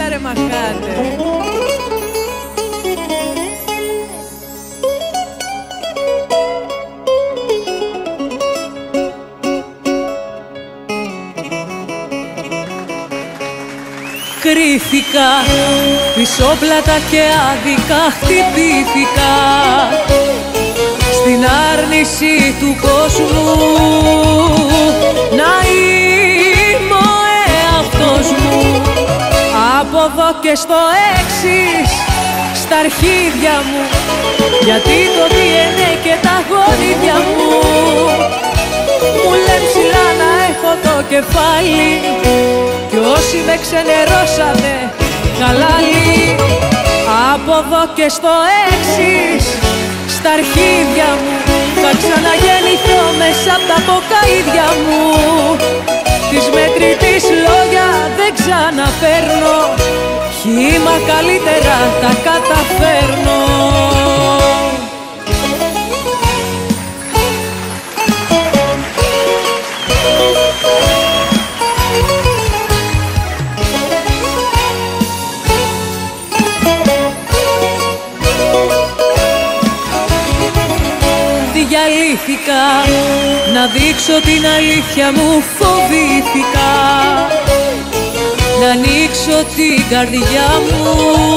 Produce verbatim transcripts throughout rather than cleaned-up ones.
Έλα ρε μαχάτε. Κρύφηκα πισόπλατα και άδικα χτυπήθηκα στην άρνηση του κόσμου να είμαι ο εαυτός μου. Από εδώ και στο έξις στα αρχίδια μου, γιατί το ντι εν έι και τα γονίδια μου μου λένε ψηλά να έχω το κεφάλι κι όσοι με ξενερώσανε χαλάλι. Από εδώ και στο έξις στα αρχίδια μου θα ξαναγεννηθώ μέσα απ' τα ποκαΐδια μου. Της μετρητής λόγια δεν ξαναφέρνω, χύμα καλύτερα τα καταφέρνω. Διαλύθηκα να δείξω την αλήθεια μου, φοβήθηκα να ανοίξω την καρδιά μου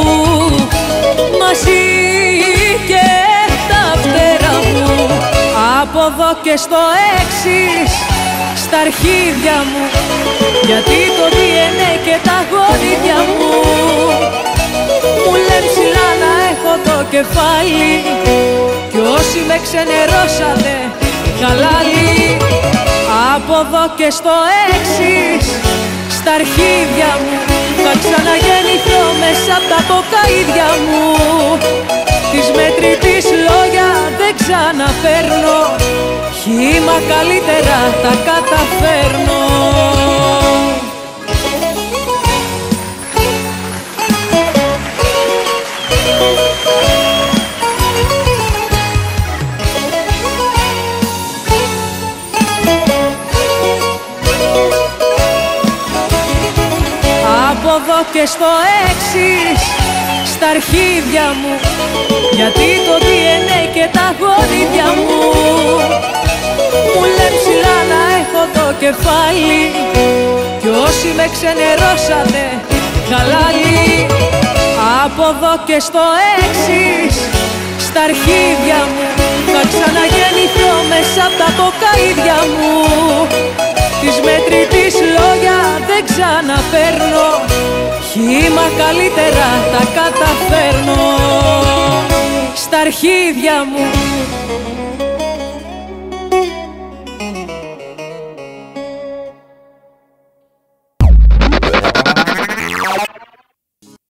μαζί και τα φτερά μου. Από εδώ και στο έξις στα αρχίδια μου, γιατί το ντι εν έι και τα γονίδια μου μου λένε ψηλά να έχω το κεφάλι κι όσοι με ξενερώσανε χαλάλι. Από εδώ και στο έξις στα αρχίδια μου θα ξαναγεννηθώ μέσα απ' τα ποκαΐδια μου. Της μετρητής λόγια δεν ξαναφέρνω, χύμα καλύτερα τα καταφέρνω. Από εδώ και στο έξις στα αρχίδια μου, γιατί το ντι εν έι και τα γονίδια μου μου λένε ψηλά να έχω το κεφάλι κι όσοι με ξενερώσανε χαλάλι. Από εδώ και στο έξις στα αρχίδια μου θα ξαναγεννηθώ μέσα απ' τα ποκαΐδια μου. Της μετρητής λόγια δεν ξαναφέρνω, χύμα καλύτερα τα καταφέρνω. Στα αρχίδια μου